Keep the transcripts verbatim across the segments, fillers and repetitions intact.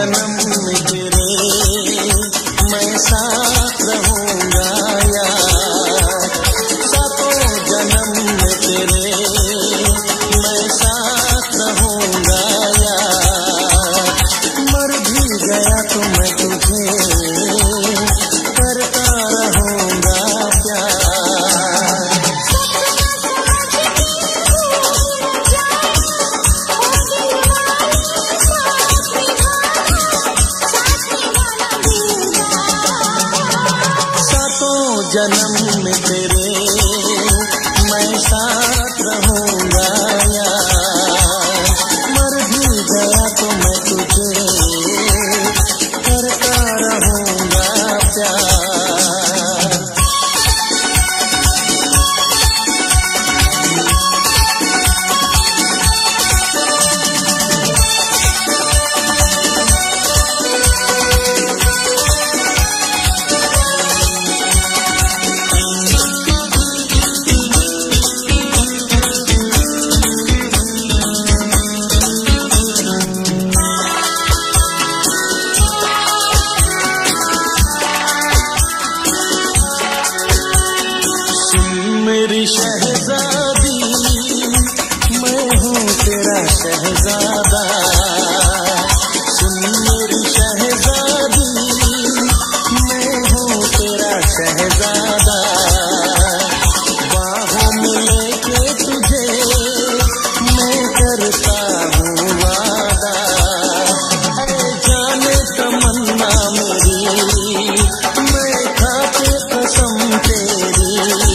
जन्म में तेरे मैं साथ रहूंगा यार, सातों जन्म में तेरे मैं साथ रहूंगा यार, मर भी गया तो मैं तुझे करता रहूंगा प्यार। जन्म में तेरे मैं साथ रहूंगा यार, मर भी गया तो मैं तुझे करता रहूंगा प्यार। मेरी शहजादी मैं हूँ तेरा शहजादा, सुन मेरी शहजादी मैं हूँ तेरा शहजादा, बाहों में लेके तुझे मैं करता हूँ वादा, ऐ जाने तमन्ना मेरी मैं खाके कसम तेरी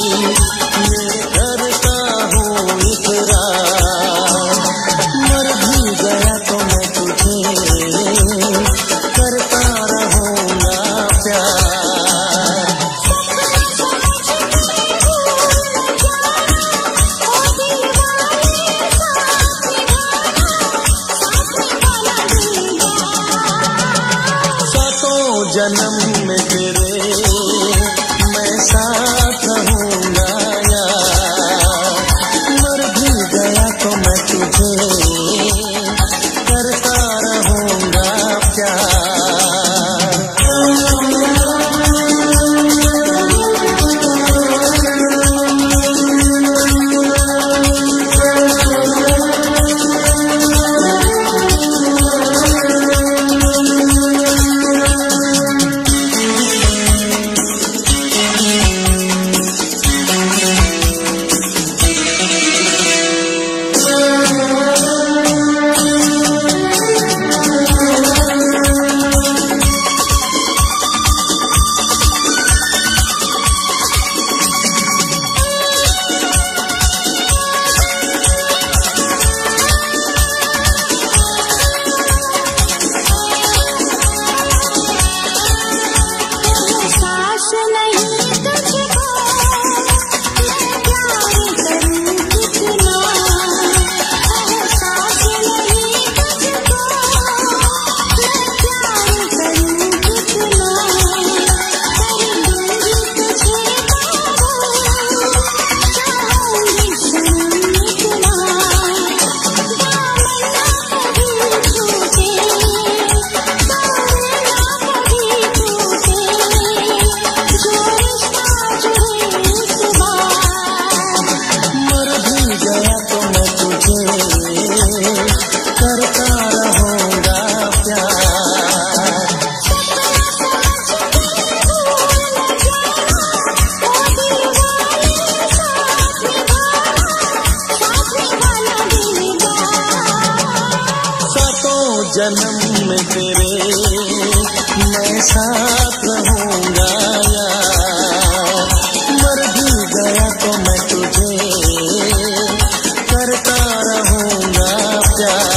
जन्म में तेरे मैं साथ रहूंगा यार, मर भी गया तो मैं तुझे करता रहूंगा प्यार। जन्म में तेरे मैं साथ रहूंगा यार, मर भी गया तो मैं तुझे करता रहूंगा प्यार।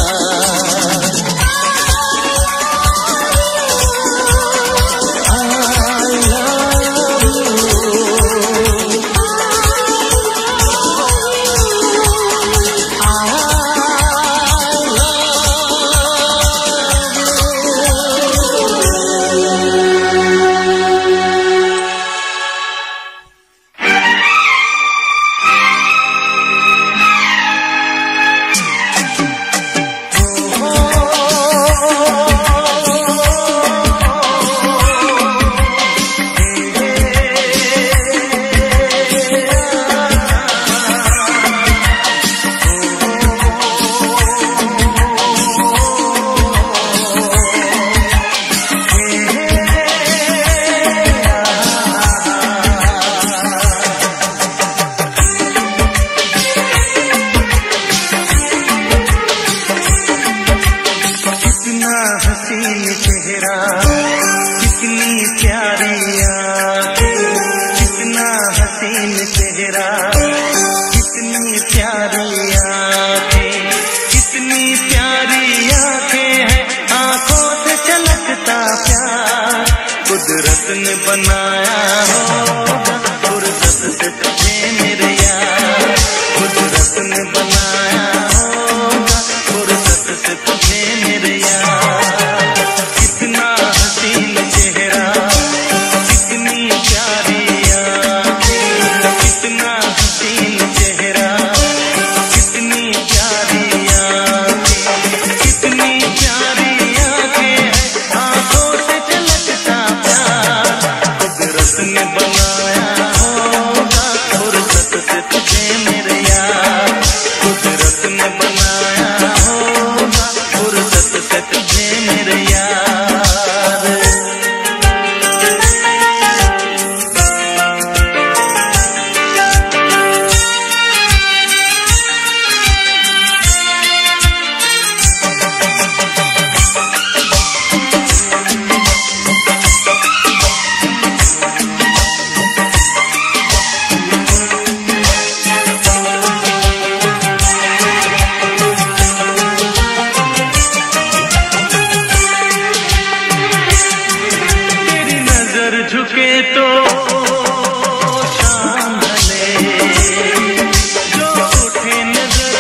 हसीन चेहरा, कितनी प्यारी आँखें, कितना हसीन चेहरा, कितनी प्यारी आँखें, कितनी प्यारी आँखें हैं, आँखों से झलकता प्यार कुदरत ने बनाया होगा, फुर्सत से तुझे मेरे यार, कुदरत ने बनाया होगा, फुर्सत से तुझे मेरे यार। कितना हसीन चेहरा, कितनी प्यारी आँखें, कितना हसीन चेहरा, कितनी प्यारी आँखें, कितनी प्यारी आँखें हैं, आँखों से झलकता प्यार कुदरत ने बनाया होगा, फुर्सत से तुझे मेरे यार, कुदरत ने बनाया होगा, फुर्सत से तुझे मेरे यार। तेरी नजर झुके तो शाम ढले, जो उठे नजर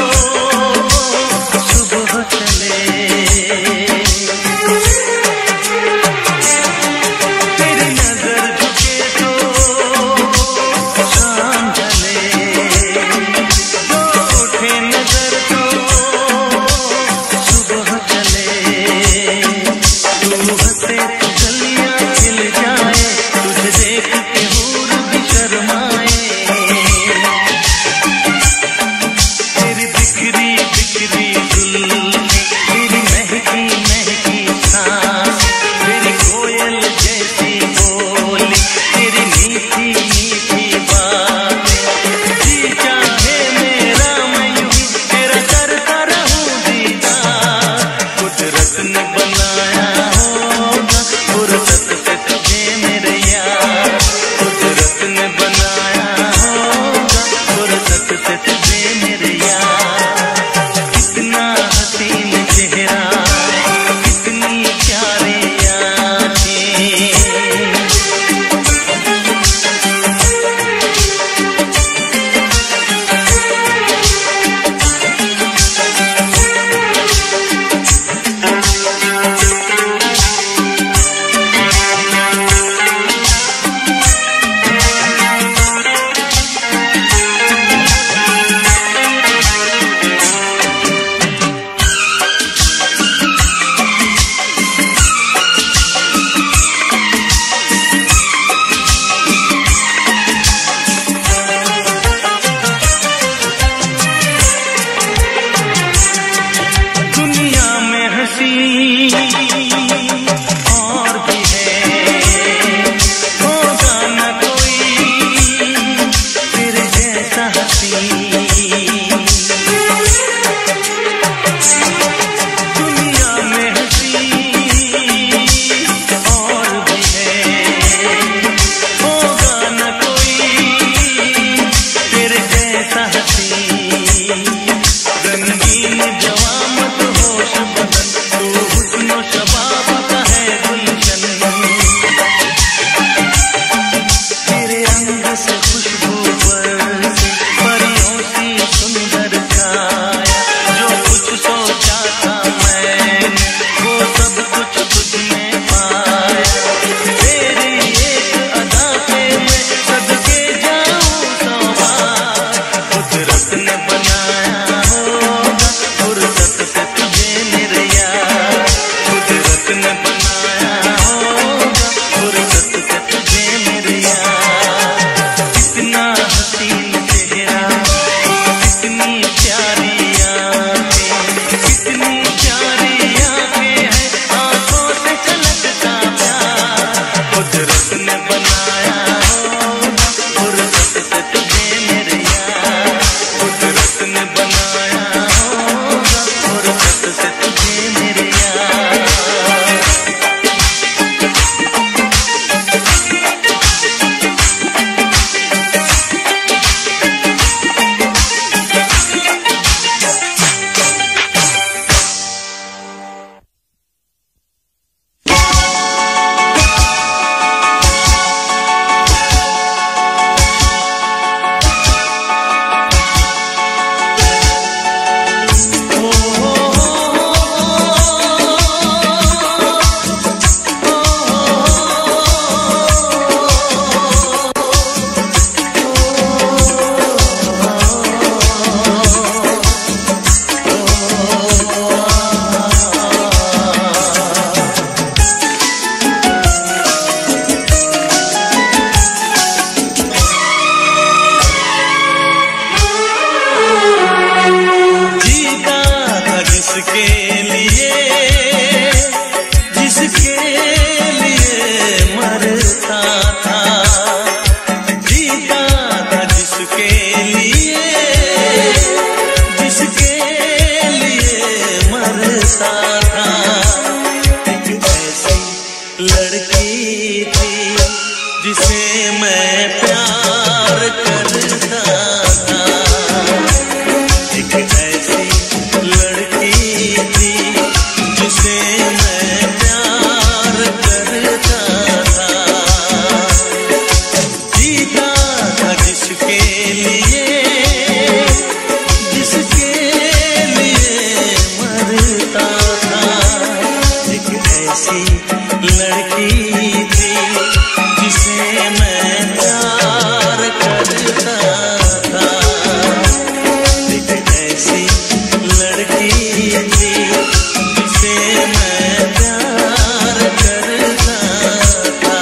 तो सुबह चले। तेरी नजर झुके तो शाम ढले, जो उठे नजर तो सुबह चले। तू हंसे तो गलियां खिल जाए, तुझे देख के हूर भी शर्माए। तेरी बिखरी बिखरी जुल्फें, तेरी महकी महकी सांस, तेरी कोयल जैसी बोली, तेरी मीठी मीठी बातें, जी चाहे मेरा मैं यूं ही तेरा करता रहूं दीदार, कुदरत ने बनाया होगा, फुर्सत से तुझे मेरे यार, कुदरत ने बनाया होगा, फुर्सत से तुझे मेरे यार। कितना हसीन चेहरा, कितनी प्यारी आँखें, दुनिया में हंसी और भी है, होगा न कोई तेरे जैसा हंसी। दुनिया में हंसी और भी है, होगा न कोई तेरे जैसा हंसी। रंगीन जवां मत होश बदन, तू हुस्न था। एक ऐसी लड़की थी जिसे मैं प्यार करता था। एक ऐसी लड़की थी जिसे मैं प्यार करता था। जीता था जिसके लिए, जिसके लिए मरता था। एक ऐसी लड़की थी जिसे मैं प्यार करता था। एक ऐसी लड़की थी जिसे मैं प्यार करता था।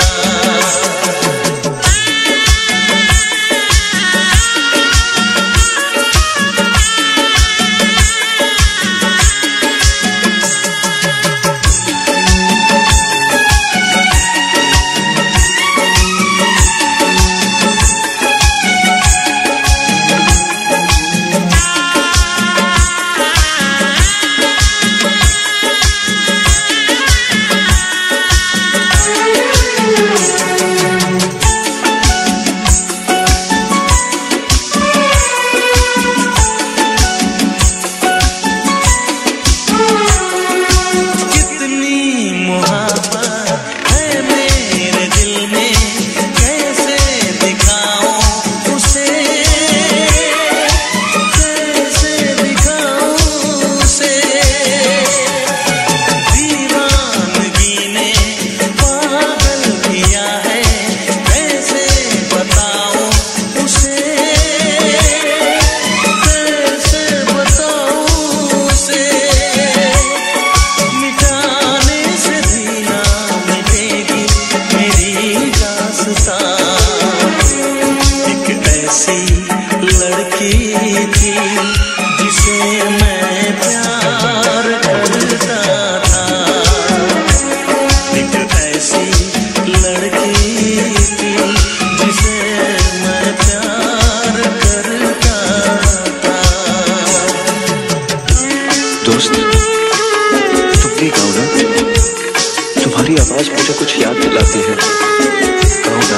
दोस्त, तुम भी गाओ ना, तुम्हारी आवाज मुझे कुछ याद दिलाती है। गाओ ना।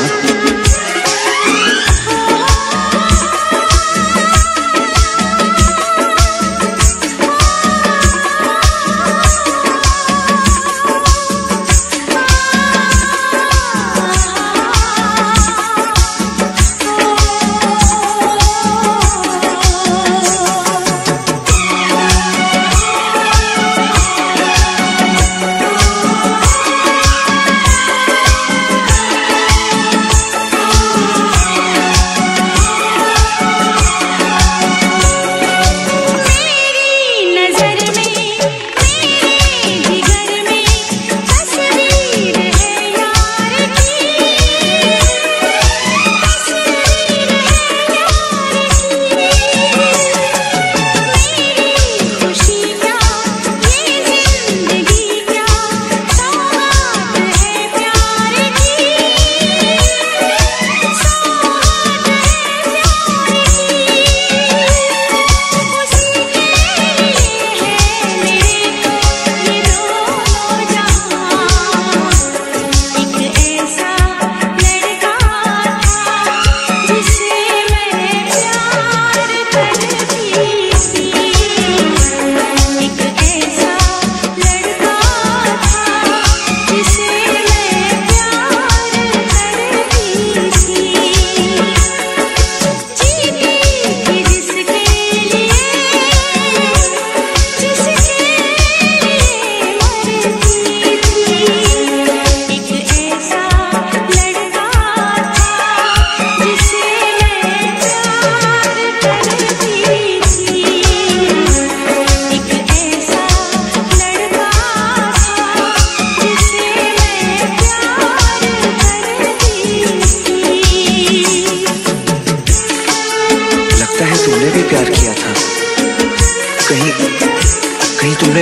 कहीं तुमने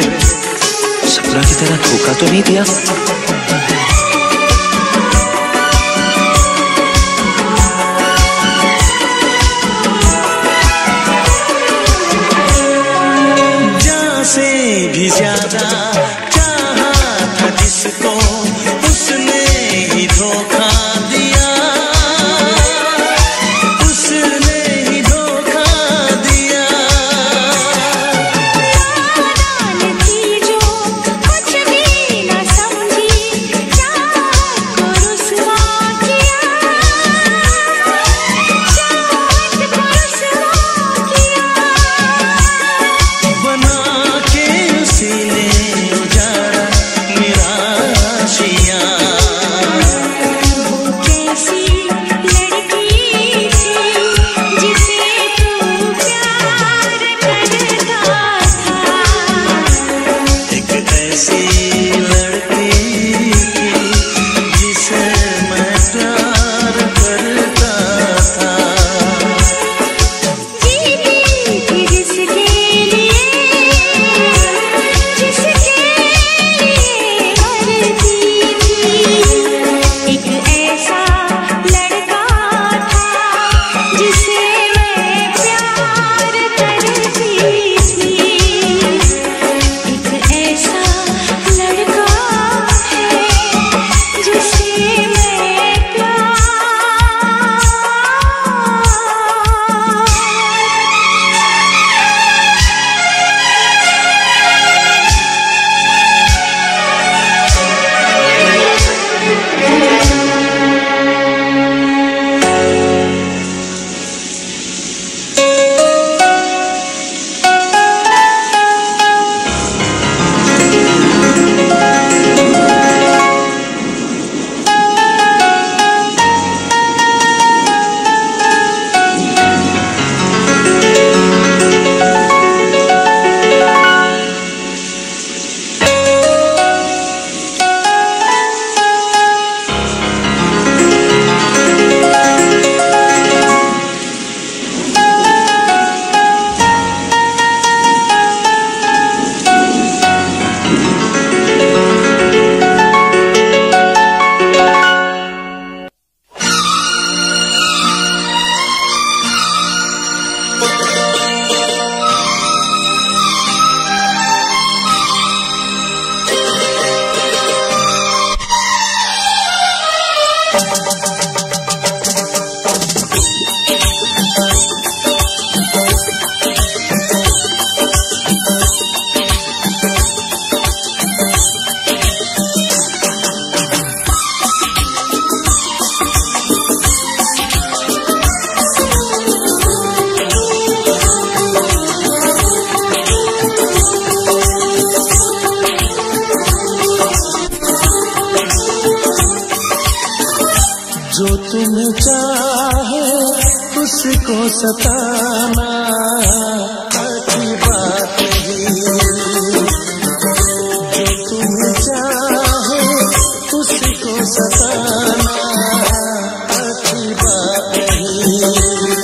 सपना की तरह धोखा तो नहीं दिया? जान से भी ज्यादा ऐसी लड़की थी जिसे मैं प्यार करता था। जीती थी जिसके लिए, जिसके लिए मरती थी। एक ऐसा लड़का था जिसे मैं प्यार करती थी। एक ऐसा लड़का है जिसे मैं प्यार जो तुम्हें चाहे उसको सताना अच्छी बात नहीं। जो तुम्हें चाहे उसको सताना अच्छी बात नहीं।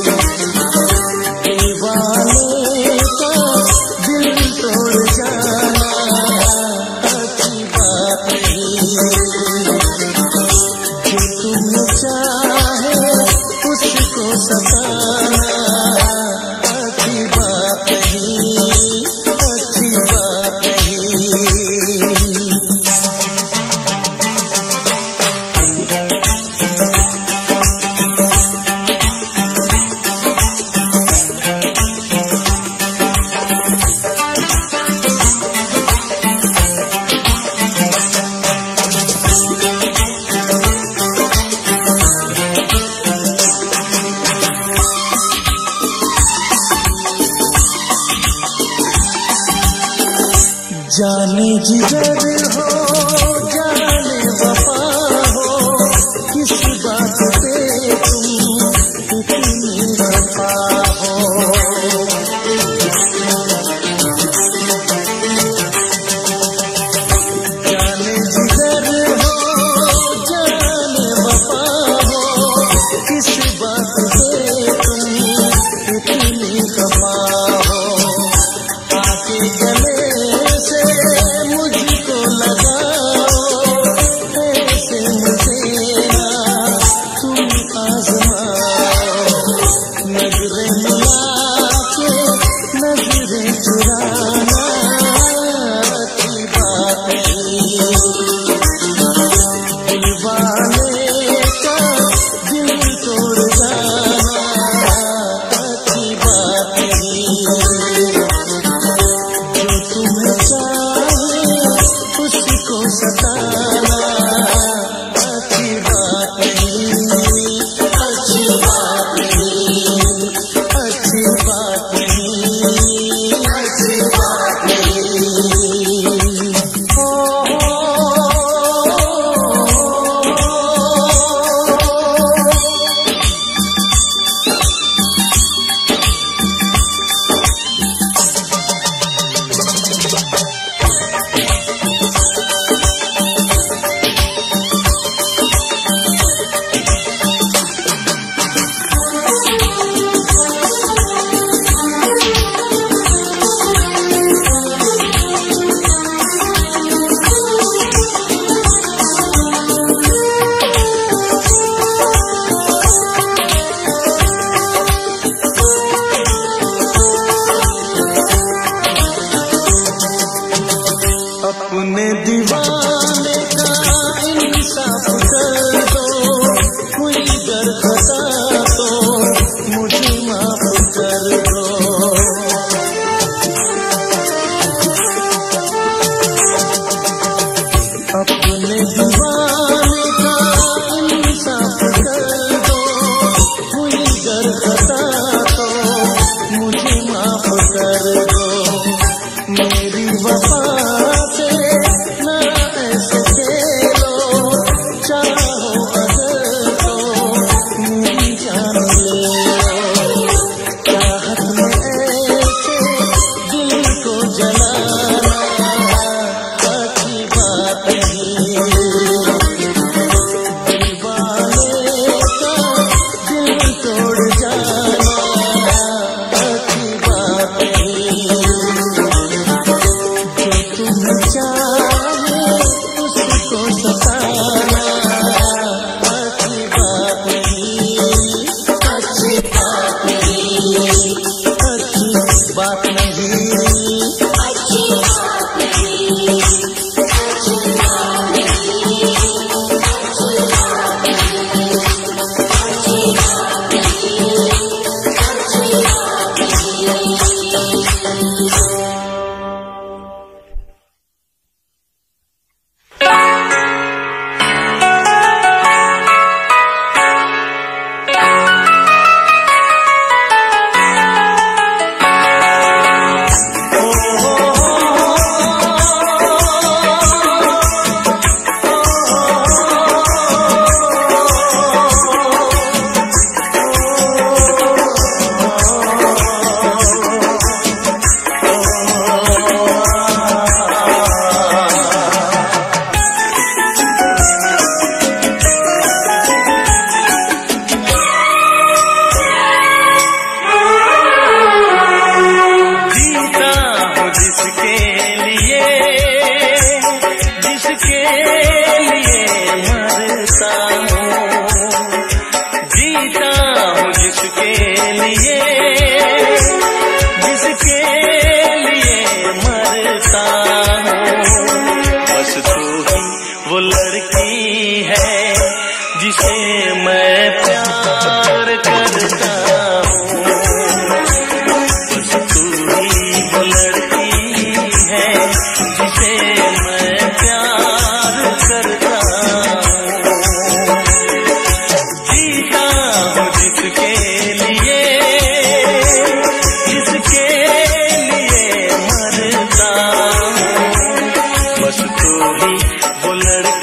दीवाने का दिल तोड़ जाना अच्छी बात नहीं। जो तुम चाहे उसको सताना अच्छी बात नहीं, अच्छी बात नहीं। जाने जिगर हो जाने वफा हो, किस बात पे तुम इतनी वफा हो। जाने जिगर हो जाने वफा हो, किस बात पे तुम इतनी वफा हो। आके गले से मुझको लगा दीवाने का इंसाफ कर दो, कोई डर खता तो मुझे माफ कर दो। अपने दीवाने का इंसाफ कर दो, कोई डर खता तो मुझे माफ कर दो। मेरी वफा से ना ऐसे खेलो, चाहो अगर तो मेरी जान ले लो। चाहत में ऐसे दिल को जलाना अच्छी बात नहीं, दीवाने का दिल तोड़ जाना अच्छी बात नहीं। जो तुम चाहे उसको सताना अच्छी बात नहीं, अच्छी बात नहीं, अच्छी बात नहीं, अच्छी बात नहीं, अच्छी बात नहीं, अच्छी बात नहीं, अच्छी बात नहीं, अच्छी बात नहीं। वो लड़की है जिसे मैं प्यार करता हूँ, बस तू ही वो लड़की है जिसे मैं प्यार करता हूँ। जीता हूँ जिसके लिए, जिसके लिए मरता हूँ, बस तू ही वो लड़की